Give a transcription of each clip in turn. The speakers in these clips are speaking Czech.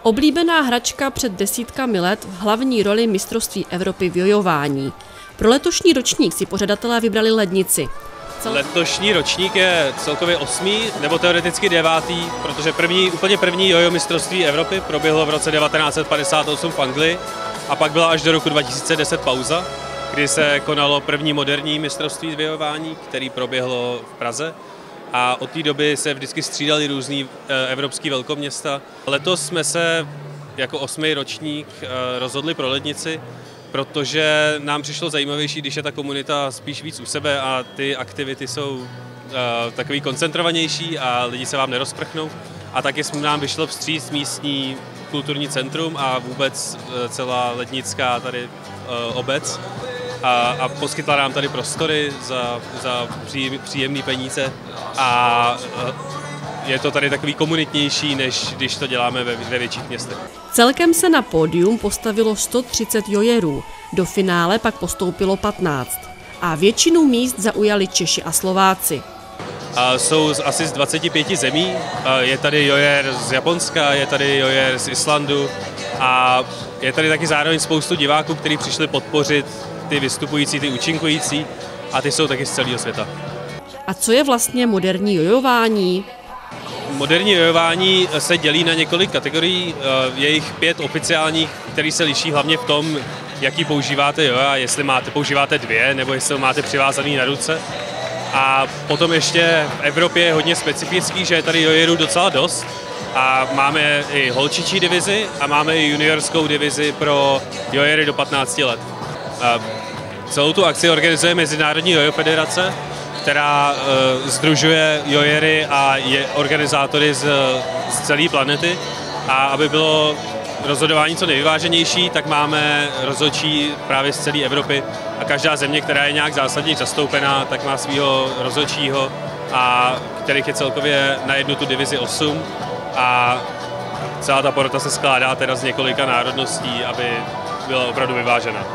Oblíbená hračka před desítkami let v hlavní roli mistrovství Evropy v jojování. Pro letošní ročník si pořadatelé vybrali lednici. Letošní ročník je celkově 8. nebo teoreticky 9., protože úplně první jojo mistrovství Evropy proběhlo v roce 1958 v Anglii a pak byla až do roku 2010 pauza, kdy se konalo první moderní mistrovství v jojování, který proběhlo v Praze. A od té doby se vždycky střídali různý evropský velkoměsta. Letos jsme se jako 8. ročník rozhodli pro lednici, protože nám přišlo zajímavější, když je ta komunita spíš víc u sebe a ty aktivity jsou takový koncentrovanější a lidi se vám nerozprchnou. A taky nám vyšlo vstříc místní kulturní centrum a vůbec celá lednická tady obec. A poskytla nám tady prostory za příjemné peníze a je to tady takový komunitnější, než když to děláme ve větších městech. Celkem se na pódium postavilo 130 jojerů, do finále pak postoupilo 15 a většinu míst zaujali Češi a Slováci. Jsou asi z 25 zemí, je tady jojer z Japonska, je tady jojer z Islandu a je tady taky zároveň spoustu diváků, kteří přišli podpořit ty vystupující, ty účinkující a ty jsou taky z celého světa. A co je vlastně moderní jojování? Moderní jojování se dělí na několik kategorií, je jich 5 oficiálních, které se liší hlavně v tom, jaký používáte joja, jestli používáte 2 nebo jestli ho máte přivázaný na ruce. A potom ještě v Evropě je hodně specifický, že je tady jojerů docela dost a máme i holčičí divizi a máme i juniorskou divizi pro jojery do 15 let. Celou tu akci organizuje Mezinárodní jojo federace, která sdružuje jojery a organizátory z celé planety. A aby bylo rozhodování co nejvyváženější, tak máme rozhodčí právě z celé Evropy a každá země, která je nějak zásadně zastoupená, tak má svého rozhodčího, a kterých je celkově na jednu tu divizi 8 a celá ta porota se skládá teda z několika národností, aby byla opravdu vyvážená.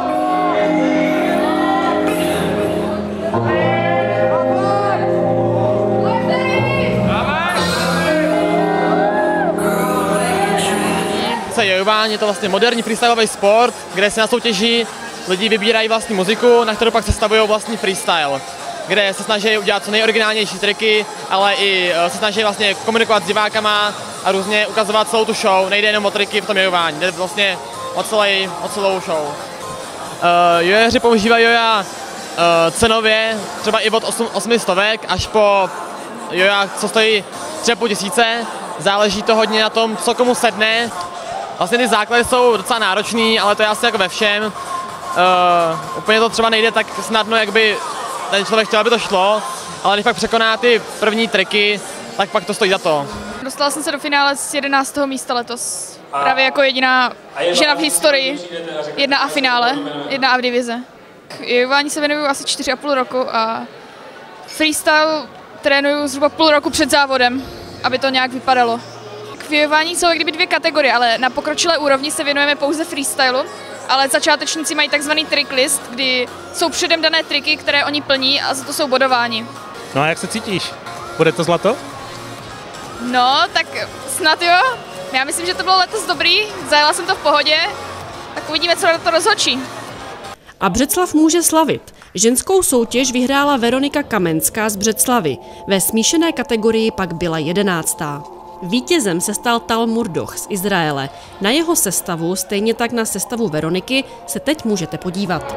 Jojování je to vlastně moderní freestyleový sport, kde se na soutěži lidi vybírají vlastní muziku, na kterou pak sestavují vlastní freestyle, kde se snaží udělat co nejoriginálnější triky, ale i se snaží vlastně komunikovat s divákama a různě ukazovat celou tu show. Nejde jenom o triky v tom jojování, jde vlastně o celou show. Jojeři používají joja cenově třeba i od 800 až po joja, co stojí 3 500. Záleží to hodně na tom, co komu sedne. Vlastně ty základy jsou docela náročný, ale to je asi jako ve všem. Úplně to třeba nejde tak snadno, jak by ten člověk chtěl, aby to šlo, ale když pak překoná ty první triky, tak pak to stojí za to. Dostala jsem se do finále z 11. místa letos. Právě jako jediná žena v historii. 1A finále, 1A v divize. Jojování se věnuju asi 4,5 roku a freestyle trénuju zhruba půl roku před závodem, aby to nějak vypadalo. V jojování jsou kdyby 2 kategorie, ale na pokročilé úrovni se věnujeme pouze freestylu, ale začátečníci mají takzvaný trick list, kdy jsou předem dané triky, které oni plní a za to jsou bodováni. No a jak se cítíš? Bude to zlato? No, tak snad jo. Já myslím, že to bylo letos dobrý, zajela jsem to v pohodě, tak uvidíme, co na to rozhodčí. A Břeclav může slavit. Ženskou soutěž vyhrála Veronika Kamenská z Břeclavy, ve smíšené kategorii pak byla 11. Vítězem se stal Tal Murdoch z Izraele. Na jeho sestavu, stejně tak na sestavu Veroniky, se teď můžete podívat.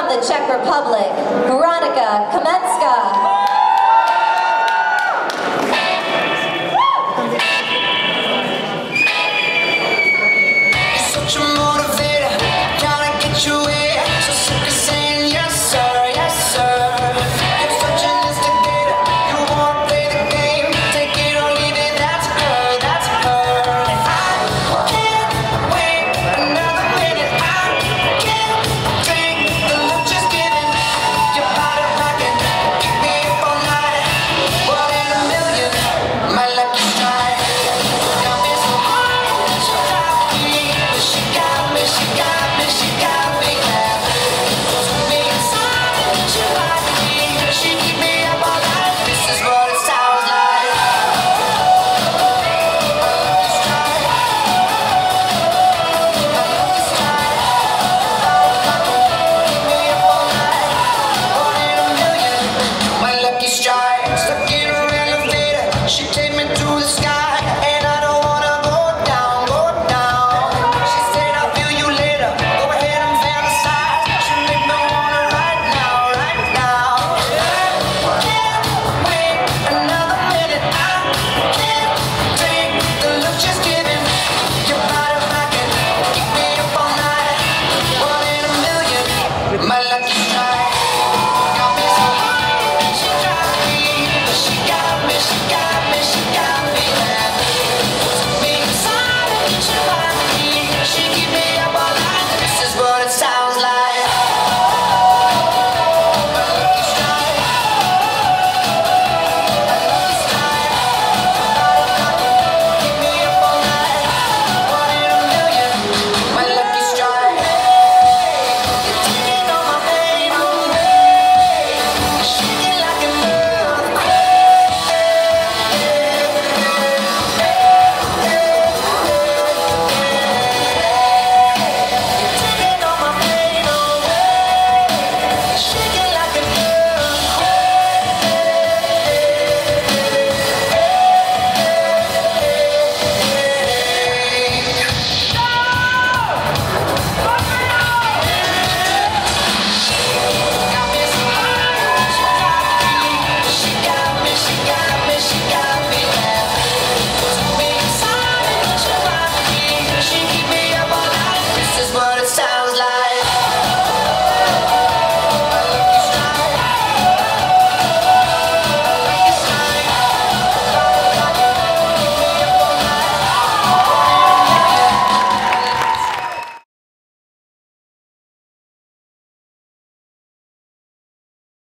the Czech Republic, Veronika Kamenská.